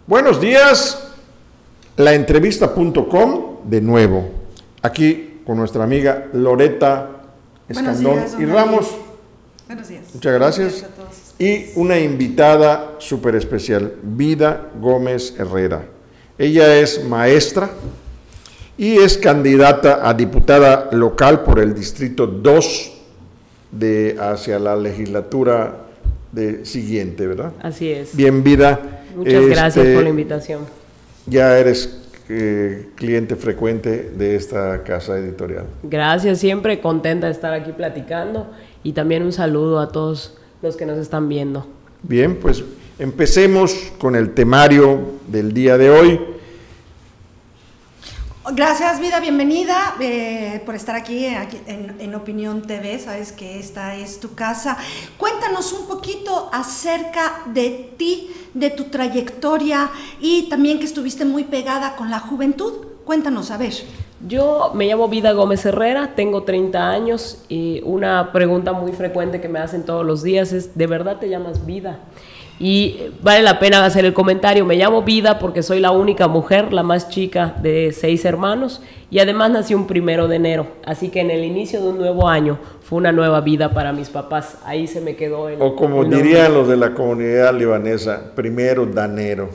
Buenos días, laentrevista.com de nuevo, aquí con nuestra amiga Loreta Escandón y Ramos. Buenos días. Muchas gracias. A todos. Y una invitada súper especial, Vida Gómez Herrera. Ella es maestra y es candidata a diputada local por el Distrito 2 hacia la legislatura siguiente, ¿verdad? Así es. Bien, Vida. Muchas gracias por la invitación. Ya eres cliente frecuente de esta casa editorial. Gracias, siempre contenta de estar aquí platicando y también un saludo a todos los que nos están viendo. Bien, pues empecemos con el temario del día de hoy. Gracias, Vida, bienvenida por estar aquí en Opinión TV. Sabes que esta es tu casa. Cuéntanos un poquito acerca de ti, de tu trayectoria y también que estuviste muy pegada con la juventud. Cuéntanos, a ver. Yo me llamo Vida Gómez Herrera, tengo 30 años y una pregunta muy frecuente que me hacen todos los días es: ¿de verdad te llamas Vida? Y vale la pena hacer el comentario. Me llamo Vida porque soy la única mujer, la más chica de 6 hermanos, y además nací un 1 de enero, así que en el inicio de un nuevo año fue una nueva vida para mis papás. Ahí se me quedó el... O como dirían los de la comunidad libanesa, 1 de enero.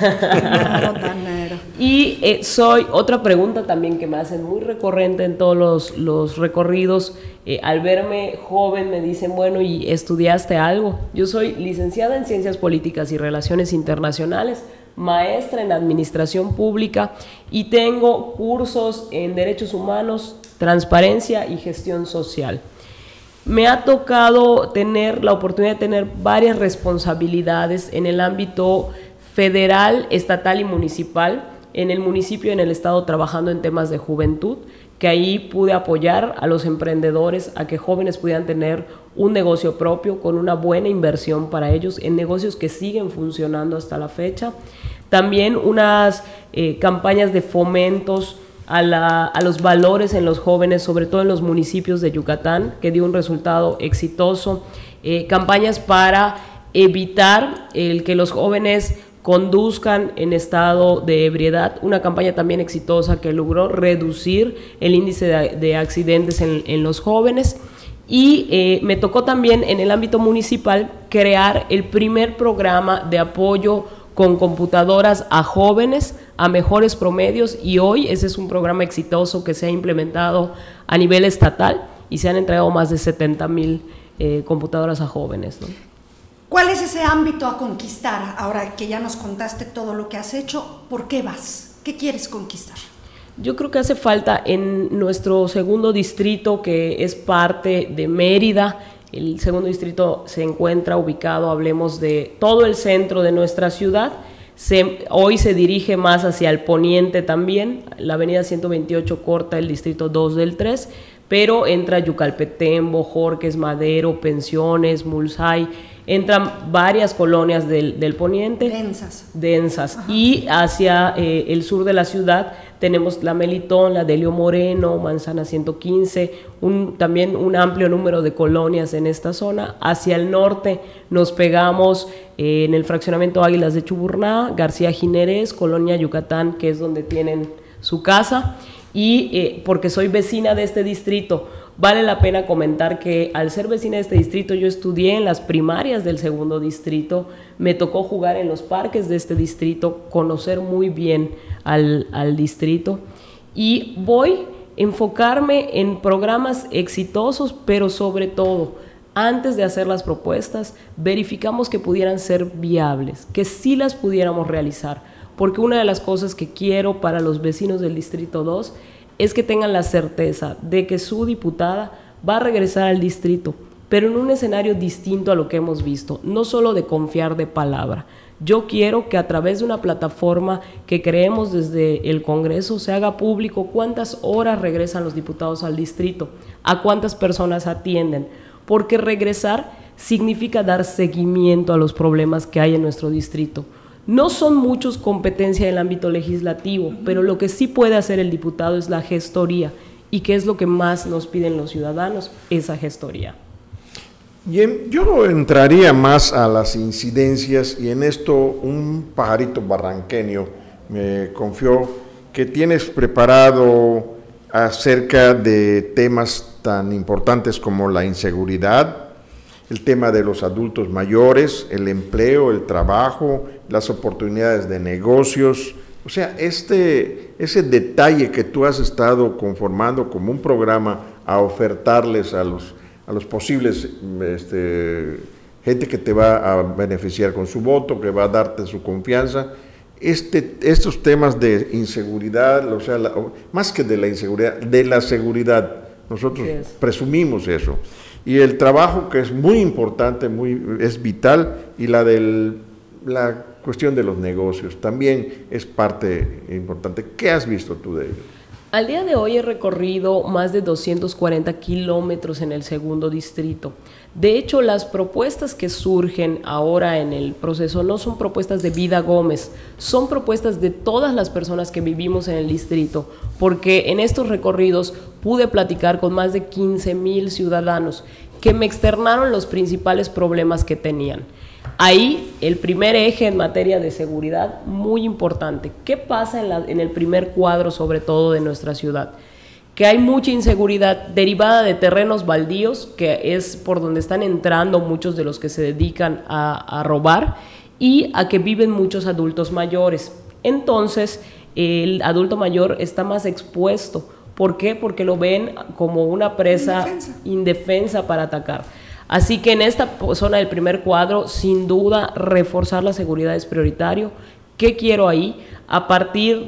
Y soy, otra pregunta también que me hacen muy recurrente en todos los recorridos, al verme joven me dicen, bueno, ¿y estudiaste algo? Yo soy licenciada en Ciencias Políticas y Relaciones Internacionales, maestra en Administración Pública y tengo cursos en Derechos Humanos, Transparencia y Gestión Social. Me ha tocado tener la oportunidad de tener varias responsabilidades en el ámbito federal, estatal y municipal. En el municipio y en el estado trabajando en temas de juventud, que ahí pude apoyar a los emprendedores a que jóvenes pudieran tener un negocio propio con una buena inversión para ellos en negocios que siguen funcionando hasta la fecha. También unas campañas de fomentos a los valores en los jóvenes, sobre todo en los municipios de Yucatán, que dio un resultado exitoso. Campañas para evitar el que los jóvenes conduzcan en estado de ebriedad, una campaña también exitosa que logró reducir el índice de accidentes en los jóvenes. Y me tocó también en el ámbito municipal crear el primer programa de apoyo con computadoras a jóvenes a mejores promedios, y hoy ese es un programa exitoso que se ha implementado a nivel estatal y se han entregado más de 70,000 computadoras a jóvenes, ¿no? ¿Cuál es ese ámbito a conquistar? Ahora que ya nos contaste todo lo que has hecho, ¿por qué vas? ¿Qué quieres conquistar? Yo creo que hace falta en nuestro segundo distrito, que es parte de Mérida. El segundo distrito se encuentra ubicado, hablemos de todo el centro de nuestra ciudad. Hoy se dirige más hacia el poniente también. La avenida 128 corta el distrito 2 del 3, pero entra Yucalpetembo, Jorques, Madero, Pensiones, Mulsay. Entran varias colonias del poniente. Densas. Ajá. Y hacia el sur de la ciudad tenemos la Melitón, la Delio Moreno, Manzana 115, también un amplio número de colonias en esta zona. Hacia el norte nos pegamos en el fraccionamiento Águilas de Chuburná, García Jiménez, Colonia Yucatán, que es donde tienen su casa. Y porque soy vecina de este distrito, vale la pena comentar que al ser vecina de este distrito, yo estudié en las primarias del segundo distrito, me tocó jugar en los parques de este distrito, conocer muy bien al distrito, y voy a enfocarme en programas exitosos, pero sobre todo, antes de hacer las propuestas, verificamos que pudieran ser viables, que sí las pudiéramos realizar, porque una de las cosas que quiero para los vecinos del Distrito 2 es que tengan la certeza de que su diputada va a regresar al distrito, pero en un escenario distinto a lo que hemos visto, no solo de confiar de palabra. Yo quiero que a través de una plataforma que creemos desde el Congreso se haga público cuántas horas regresan los diputados al distrito, a cuántas personas atienden, porque regresar significa dar seguimiento a los problemas que hay en nuestro distrito. No son muchos competencia en el ámbito legislativo, pero lo que sí puede hacer el diputado es la gestoría. ¿Y qué es lo que más nos piden los ciudadanos? Esa gestoría. Yo entraría más a las incidencias y en esto un pajarito barranqueño me confió que tienes preparado acerca de temas tan importantes como la inseguridad, el tema de los adultos mayores, el empleo, el trabajo, las oportunidades de negocios. O sea, ese detalle que tú has estado conformando como un programa a ofertarles a los posibles gente que te va a beneficiar con su voto, que va a darte su confianza. Estos temas de inseguridad, o sea, más que de la inseguridad, de la seguridad, nosotros presumimos eso. Y el trabajo, que es muy importante, es vital, y la cuestión de los negocios también es parte importante. ¿Qué has visto tú de ello? Al día de hoy he recorrido más de 240 kilómetros en el segundo distrito. De hecho, las propuestas que surgen ahora en el proceso no son propuestas de Vida Gómez, son propuestas de todas las personas que vivimos en el distrito, porque en estos recorridos pude platicar con más de 15,000 ciudadanos que me externaron los principales problemas que tenían. Ahí el primer eje en materia de seguridad, muy importante. ¿Qué pasa en el primer cuadro, sobre todo de nuestra ciudad? Que hay mucha inseguridad derivada de terrenos baldíos, que es por donde están entrando muchos de los que se dedican a robar, y a que viven muchos adultos mayores. Entonces, el adulto mayor está más expuesto. ¿Por qué? Porque lo ven como una presa indefensa para atacar. Así que en esta zona del primer cuadro, sin duda, reforzar la seguridad es prioritario. ¿Qué quiero ahí? A partir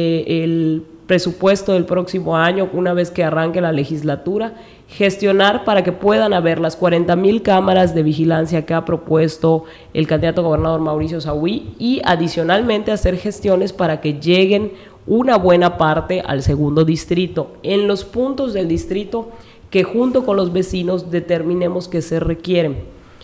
del presupuesto del próximo año, una vez que arranque la legislatura, gestionar para que puedan haber las 40,000 cámaras de vigilancia que ha propuesto el candidato gobernador Mauricio Sahui, y adicionalmente hacer gestiones para que lleguen una buena parte al segundo distrito, en los puntos del distrito que junto con los vecinos determinemos que se requieren.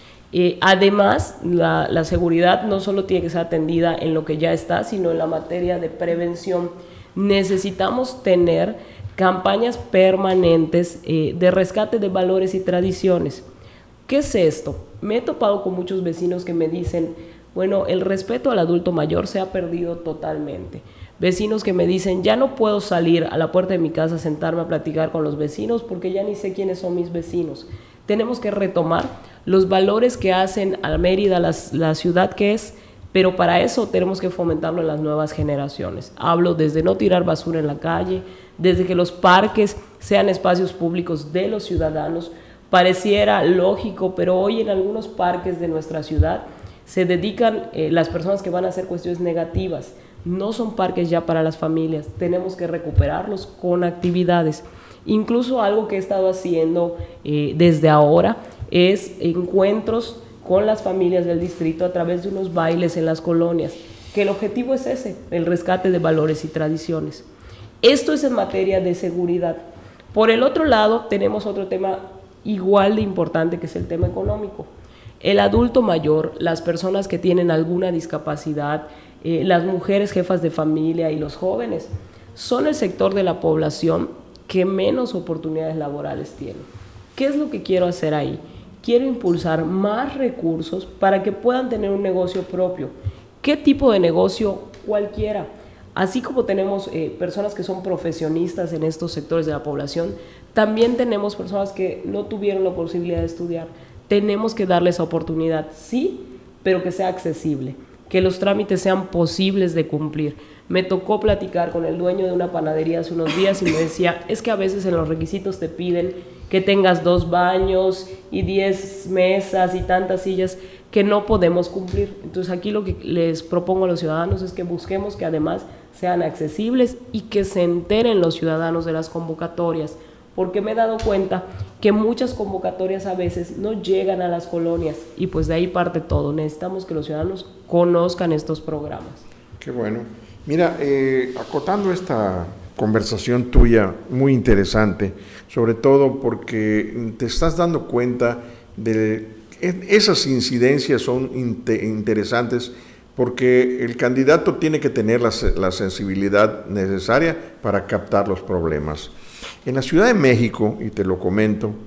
Además, la seguridad no solo tiene que ser atendida en lo que ya está, sino en la materia de prevención. Necesitamos tener campañas permanentes de rescate de valores y tradiciones. ¿Qué es esto? Me he topado con muchos vecinos que me dicen, bueno, el respeto al adulto mayor se ha perdido totalmente. Vecinos que me dicen, ya no puedo salir a la puerta de mi casa a sentarme a platicar con los vecinos porque ya ni sé quiénes son mis vecinos. Tenemos que retomar los valores que hacen a Mérida la ciudad que es, pero para eso tenemos que fomentarlo en las nuevas generaciones. Hablo desde no tirar basura en la calle, desde que los parques sean espacios públicos de los ciudadanos. Pareciera lógico, pero hoy en algunos parques de nuestra ciudad se dedican las personas que van a hacer cuestiones negativas. No son parques ya para las familias, tenemos que recuperarlos con actividades. Incluso algo que he estado haciendo desde ahora es encuentros con las familias del distrito a través de unos bailes en las colonias, que el objetivo es ese, el rescate de valores y tradiciones. Esto es en materia de seguridad. Por el otro lado, tenemos otro tema igual de importante, que es el tema económico. El adulto mayor, las personas que tienen alguna discapacidad, las mujeres jefas de familia y los jóvenes son el sector de la población que menos oportunidades laborales tiene. ¿Qué es lo que quiero hacer ahí? Quiero impulsar más recursos para que puedan tener un negocio propio. ¿Qué tipo de negocio? Cualquiera. Así como tenemos personas que son profesionistas en estos sectores de la población, también tenemos personas que no tuvieron la posibilidad de estudiar. Tenemos que darles oportunidad, sí, pero que sea accesible, que los trámites sean posibles de cumplir. Me tocó platicar con el dueño de una panadería hace unos días y me decía, es que a veces en los requisitos te piden que tengas 2 baños y 10 mesas y tantas sillas que no podemos cumplir. Entonces aquí lo que les propongo a los ciudadanos es que busquemos que además sean accesibles y que se enteren los ciudadanos de las convocatorias, porque me he dado cuenta que muchas convocatorias a veces no llegan a las colonias y pues de ahí parte todo. Necesitamos que los ciudadanos conozcan estos programas. Qué bueno. Mira, acotando esta conversación tuya, muy interesante, sobre todo porque te estás dando cuenta de esas incidencias son interesantes, porque el candidato tiene que tener la sensibilidad necesaria para captar los problemas. En la Ciudad de México, y te lo comento,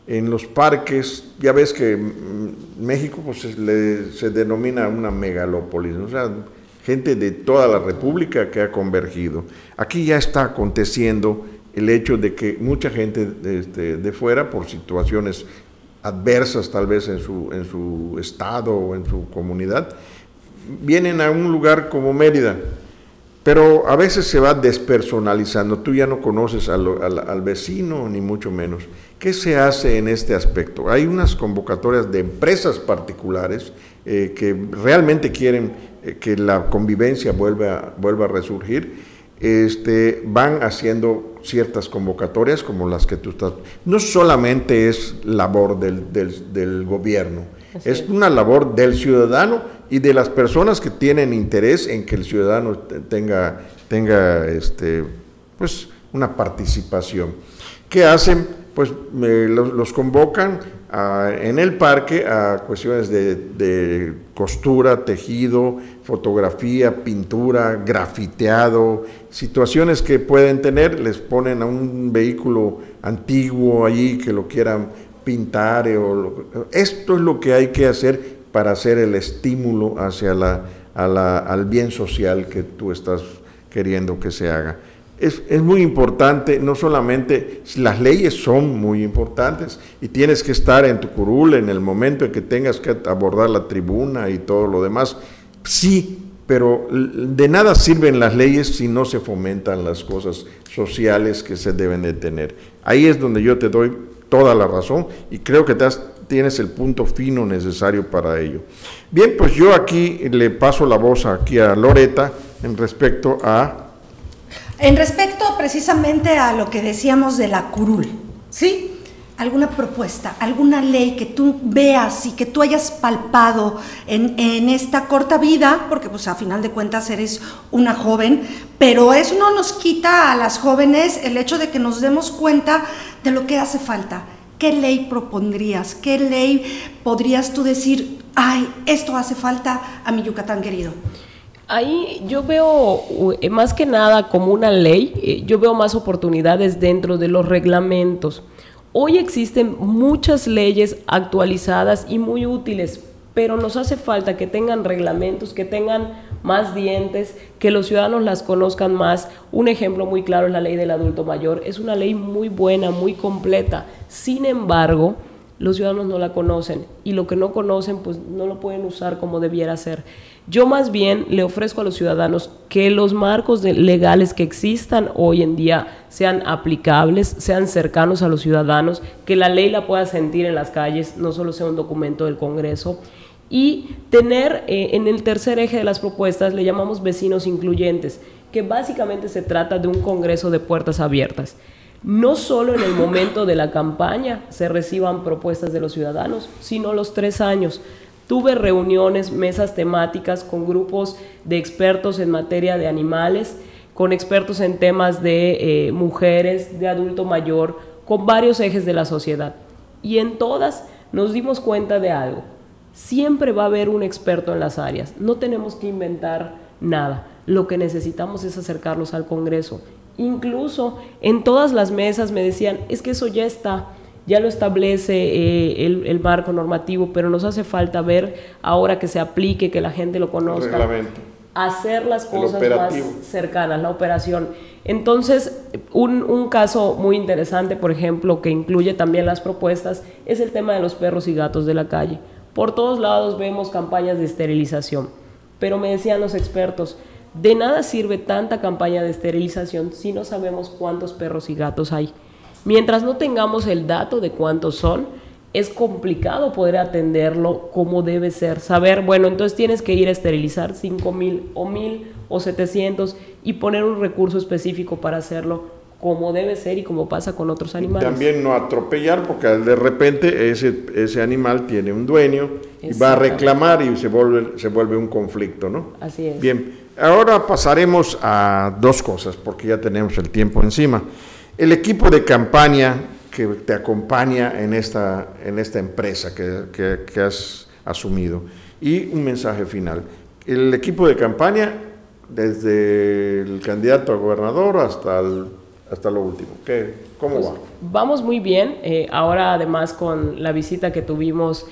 en los parques. Ya ves que México pues, se denomina una megalópolis, ¿no? O sea, gente de toda la República que ha convergido. Aquí ya está aconteciendo el hecho de que mucha gente de fuera, por situaciones adversas tal vez en su estado o en su comunidad, vienen a un lugar como Mérida, pero a veces se va despersonalizando. Tú ya no conoces al vecino, ni mucho menos. ¿Qué se hace en este aspecto? Hay unas convocatorias de empresas particulares que realmente quieren que la convivencia vuelva a resurgir. Van haciendo ciertas convocatorias como las que tú estás. No solamente es labor del gobierno, es una labor del ciudadano y de las personas que tienen interés en que el ciudadano tenga pues una participación. ¿Qué hacen? Pues los convocan en el parque a cuestiones de costura, tejido, fotografía, pintura, grafiteado, situaciones que pueden tener. Les ponen a un vehículo antiguo allí que lo quieran pintar. Esto es lo que hay que hacer para hacer el estímulo hacia al bien social que tú estás queriendo que se haga. Es muy importante, no solamente, las leyes son muy importantes y tienes que estar en tu curul en el momento en que tengas que abordar la tribuna y todo lo demás, sí, pero de nada sirven las leyes si no se fomentan las cosas sociales que se deben de tener. Ahí es donde yo te doy toda la razón y creo que tienes el punto fino necesario para ello. Bien, pues yo aquí le paso la voz aquí a Loreta en respecto precisamente a lo que decíamos de la curul, ¿sí? ¿Alguna propuesta, alguna ley que tú veas y que tú hayas palpado en esta corta vida? Porque pues a final de cuentas eres una joven, pero eso no nos quita a las jóvenes el hecho de que nos demos cuenta de lo que hace falta. ¿Qué ley propondrías? ¿Qué ley podrías tú decir, ay, esto hace falta a mi Yucatán querido? Ahí yo veo más que nada como una ley, yo veo más oportunidades dentro de los reglamentos. Hoy existen muchas leyes actualizadas y muy útiles, pero nos hace falta que tengan reglamentos, que tengan más dientes, que los ciudadanos las conozcan más. Un ejemplo muy claro es la ley del adulto mayor. Es una ley muy buena, muy completa. Sin embargo, los ciudadanos no la conocen y lo que no conocen pues no lo pueden usar como debiera ser. Yo más bien le ofrezco a los ciudadanos que los marcos legales que existan hoy en día sean aplicables, sean cercanos a los ciudadanos, que la ley la pueda sentir en las calles, no solo sea un documento del Congreso, y tener en el tercer eje de las propuestas le llamamos vecinos incluyentes, que básicamente se trata de un congreso de puertas abiertas. No solo en el momento de la campaña se reciban propuestas de los ciudadanos, sino los 3 años. Tuve reuniones, mesas temáticas con grupos de expertos en materia de animales, con expertos en temas de mujeres, de adulto mayor, con varios ejes de la sociedad. Y en todas nos dimos cuenta de algo. Siempre va a haber un experto en las áreas. No tenemos que inventar nada. Lo que necesitamos es acercarlos al Congreso. Incluso en todas las mesas me decían, es que eso ya está, ya lo establece el marco normativo, pero nos hace falta ver ahora que se aplique, que la gente lo conozca, hacer las cosas más cercanas, la operación. Entonces, un caso muy interesante, por ejemplo, que incluye también las propuestas, es el tema de los perros y gatos de la calle. Por todos lados vemos campañas de esterilización, pero me decían los expertos, de nada sirve tanta campaña de esterilización si no sabemos cuántos perros y gatos hay. Mientras no tengamos el dato de cuántos son, es complicado poder atenderlo como debe ser. Saber, bueno, entonces tienes que ir a esterilizar 5,000 o 1,000 o 700 y poner un recurso específico para hacerlo como debe ser y como pasa con otros animales. También no atropellar, porque de repente ese animal tiene un dueño y va a reclamar y se vuelve un conflicto, ¿no? Así es. Bien, ahora pasaremos a 2 cosas, porque ya tenemos el tiempo encima. El equipo de campaña que te acompaña en esta empresa que has asumido, y un mensaje final. El equipo de campaña, desde el candidato a gobernador hasta hasta lo último. ¿Cómo pues, va? Vamos muy bien. Ahora, además, con la visita que tuvimos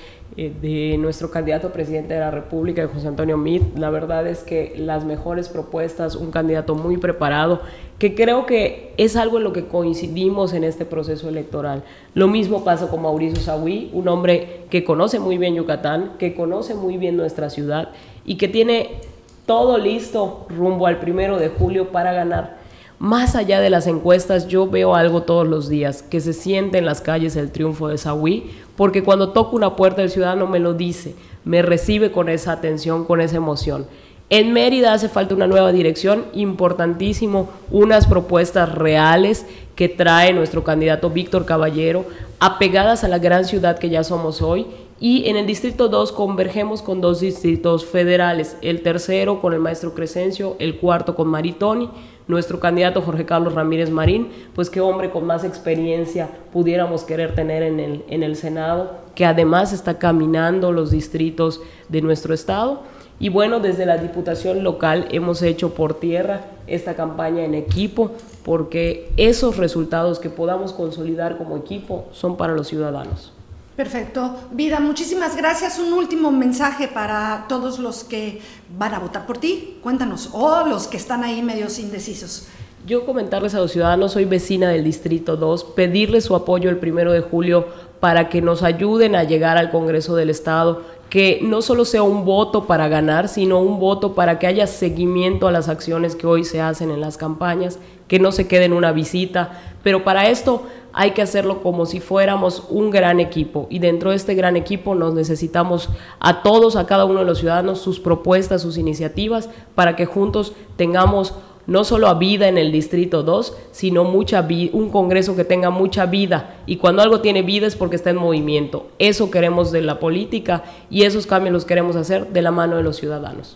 de nuestro candidato a presidente de la República, de José Antonio Meade, la verdad es que las mejores propuestas, un candidato muy preparado, que creo que es algo en lo que coincidimos en este proceso electoral. Lo mismo pasa con Mauricio Sahui, un hombre que conoce muy bien Yucatán, que conoce muy bien nuestra ciudad y que tiene todo listo rumbo al 1 de julio para ganar. Más allá de las encuestas, yo veo algo todos los días, que se siente en las calles el triunfo de Sahui, porque cuando toco una puerta el ciudadano me lo dice, me recibe con esa atención, con esa emoción. En Mérida hace falta una nueva dirección, importantísimo, unas propuestas reales que trae nuestro candidato Víctor Caballero, apegadas a la gran ciudad que ya somos hoy, y en el Distrito 2 convergemos con 2 distritos federales, el tercero con el maestro Crescencio, el cuarto con Maritoni, nuestro candidato Jorge Carlos Ramírez Marín, pues qué hombre con más experiencia pudiéramos querer tener en el Senado, que además está caminando los distritos de nuestro estado. Y bueno, desde la Diputación local hemos hecho por tierra esta campaña en equipo, porque esos resultados que podamos consolidar como equipo son para los ciudadanos. Perfecto. Vida, muchísimas gracias. Un último mensaje para todos los que van a votar por ti. Cuéntanos, o los que están ahí medios indecisos. Yo comentarles a los ciudadanos, soy vecina del Distrito 2, pedirles su apoyo el 1 de julio para que nos ayuden a llegar al Congreso del Estado, que no solo sea un voto para ganar, sino un voto para que haya seguimiento a las acciones que hoy se hacen en las campañas, que no se quede en una visita, pero para esto hay que hacerlo como si fuéramos un gran equipo, y dentro de este gran equipo nos necesitamos a todos, a cada uno de los ciudadanos, sus propuestas, sus iniciativas, para que juntos tengamos no solo a vida en el Distrito 2, sino un Congreso que tenga mucha vida, y cuando algo tiene vida es porque está en movimiento. Eso queremos de la política y esos cambios los queremos hacer de la mano de los ciudadanos.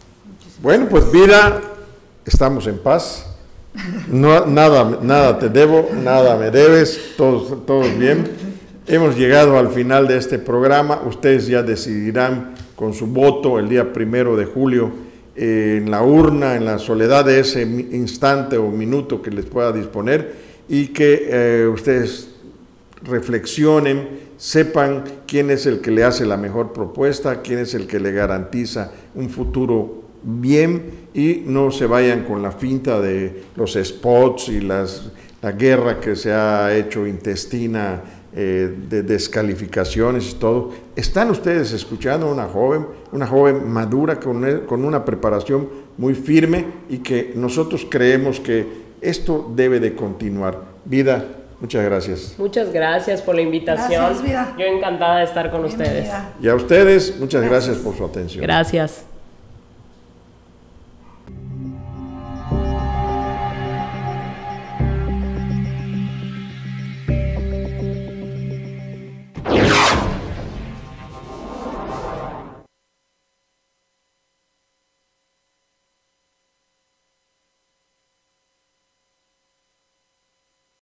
Bueno, pues Vida, estamos en paz. No, nada te debo, nada me debes, todos bien. Hemos llegado al final de este programa. Ustedes ya decidirán con su voto el día 1 de julio en la urna, en la soledad de ese instante o minuto que les pueda disponer, y que ustedes reflexionen, sepan quién es el que le hace la mejor propuesta, quién es el que le garantiza un futuro bien, y no se vayan con la finta de los spots y la guerra que se ha hecho intestina de descalificaciones y todo. Están ustedes escuchando a una joven madura con una preparación muy firme, y que nosotros creemos que esto debe de continuar. Vida, muchas gracias. Muchas gracias por la invitación. Gracias, Vida. Yo encantada de estar con ustedes. Y a ustedes, muchas gracias por su atención. Gracias.